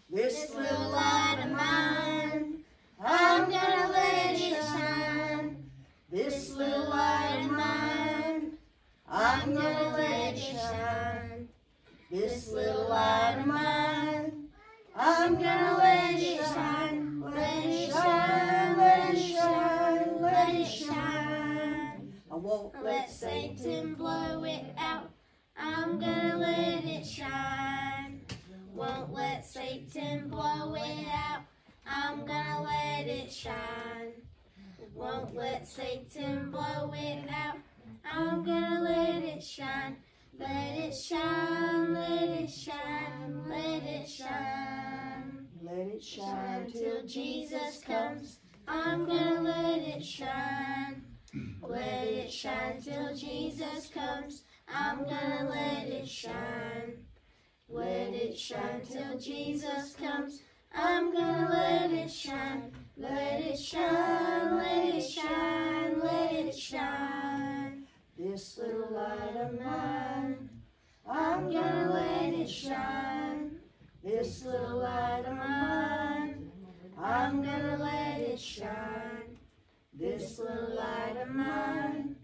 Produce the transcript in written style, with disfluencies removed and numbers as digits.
This little light of mine, I'm gonna let it shine. This little light of mine, I'm gonna let it shine. This little light of mine, I'm gonna let it shine. Let it shine, let it shine, let it shine. I won't let Satan blow it out. I'm gonna let it shine. Won't let Satan blow it out. I'm gonna let it shine. Won't let Satan blow it out. I'm gonna let it shine. Let it shine, let it shine, let it shine. Let it shine till Jesus comes. I'm gonna let it shine. Let it shine till Jesus comes. I'm gonna let it shine. Let it shine till Jesus comes. I'm gonna let it shine. Let it shine, let it shine, let it shine. This little light of mine, I'm gonna let it shine. This little light of mine, I'm gonna let it shine. This little light of mine,